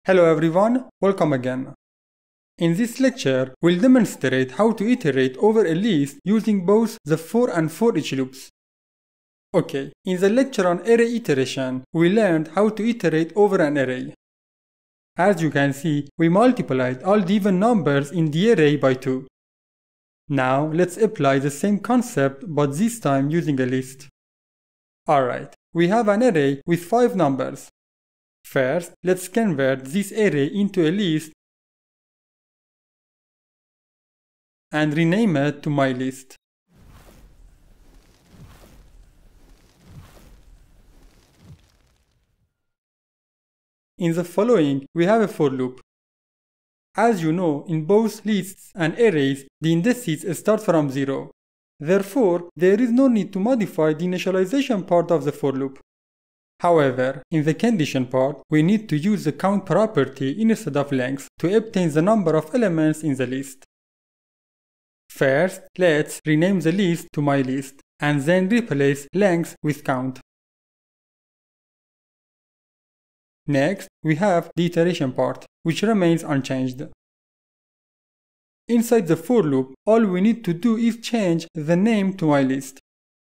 Hello everyone, welcome again. In this lecture, we'll demonstrate how to iterate over a list using both the for and for each loops. Okay, in the lecture on array iteration, we learned how to iterate over an array. As you can see, we multiplied all the even numbers in the array by 2. Now, let's apply the same concept but this time using a list. Alright, we have an array with 5 numbers. First, let's convert this array into a list and rename it to MyList. In the following, we have a for loop. As you know, in both lists and arrays, the indices start from 0. Therefore, there is no need to modify the initialization part of the for loop. However, in the condition part, we need to use the count property instead of length to obtain the number of elements in the list. First, let's rename the list to MyList and then replace length with count. Next, we have the iteration part, which remains unchanged. Inside the for loop, all we need to do is change the name to MyList.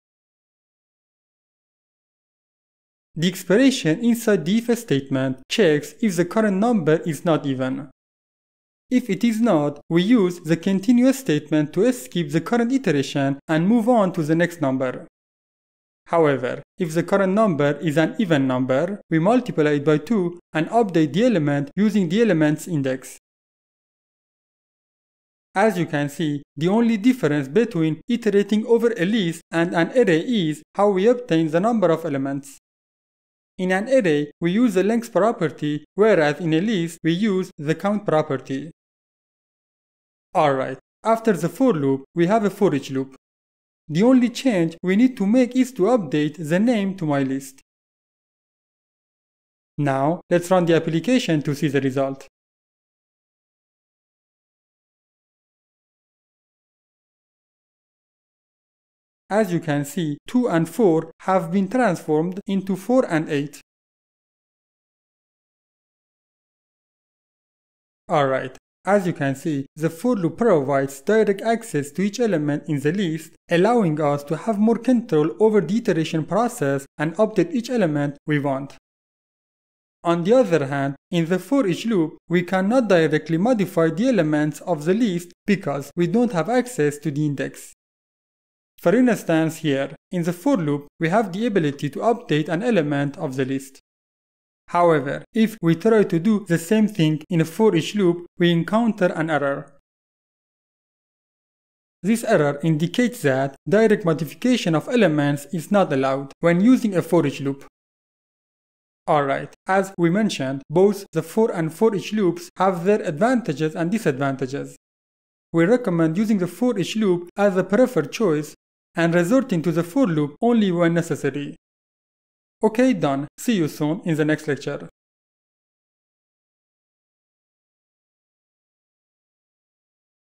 The expression inside the if statement checks if the current number is not even. If it is not, we use the continuous statement to skip the current iteration and move on to the next number. However, if the current number is an even number, we multiply it by 2 and update the element using the element's index. As you can see, the only difference between iterating over a list and an array is how we obtain the number of elements. In an array, we use the length property, whereas in a list, we use the count property. Alright, after the for loop, we have a for each loop. The only change we need to make is to update the name to MyList. Now, let's run the application to see the result. As you can see, 2 and 4 have been transformed into 4 and 8. Alright, as you can see, the for loop provides direct access to each element in the list, allowing us to have more control over the iteration process and update each element we want. On the other hand, in the for each loop, we cannot directly modify the elements of the list because we don't have access to the index. For instance here, in the for loop, we have the ability to update an element of the list. However, if we try to do the same thing in a for each loop, we encounter an error. This error indicates that direct modification of elements is not allowed when using a for each loop. Alright, as we mentioned, both the for and for each loops have their advantages and disadvantages. We recommend using the for each loop as a preferred choice and resorting to the for loop only when necessary. Okay, done. See you soon in the next lecture.